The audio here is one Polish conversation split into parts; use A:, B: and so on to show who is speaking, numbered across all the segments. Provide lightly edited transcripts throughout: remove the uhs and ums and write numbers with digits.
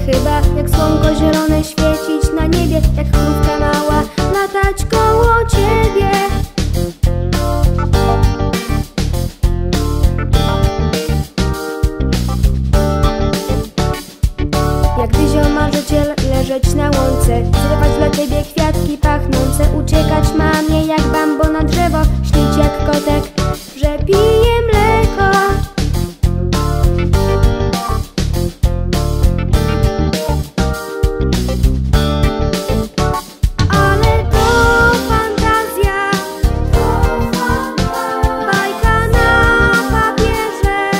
A: chyba jak słonko zielone świecić na niebie, jak krówka mała latać koło ciebie. Jak dyzio marzyciel leżeć na łące, zrywać dla ciebie kwiatki pachnące, uciekać mamie jak bambo na drzewo, śnić jak kotek, że pije mleko. Ale to fantazja, bajka na papierze,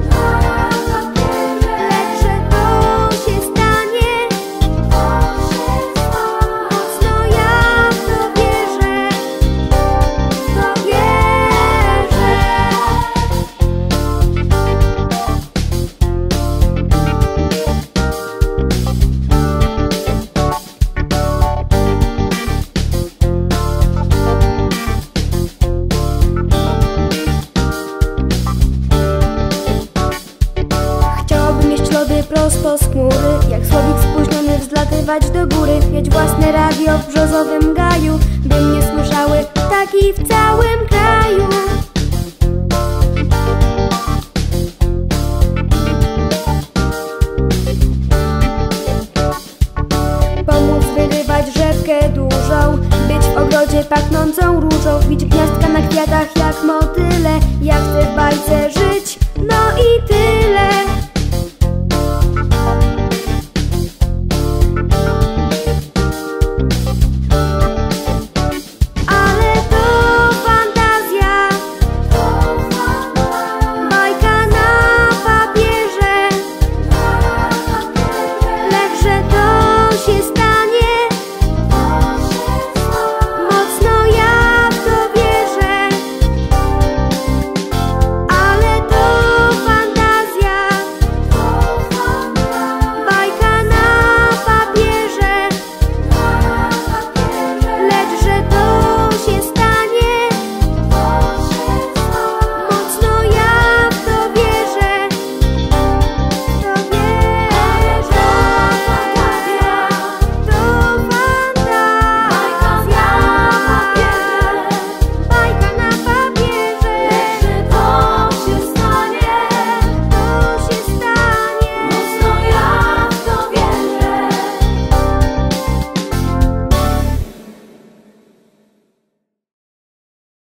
A: lecz że to się stanie, mocno ja w to wierzę, to wierzę. Chciałabym jeść lody prosto z chmury, jak słowik spóźniony wzlatywać do góry, mieć własne radio w brzozowym gaju, by mnie słyszały ptaki w całym kraju. Pomóc wyrywać rzepkę dużą, być w ogrodzie pachnącą różą, bić gniazdka na kwiatach jak motyle. Ja chcę w bajce żyć, no i ty.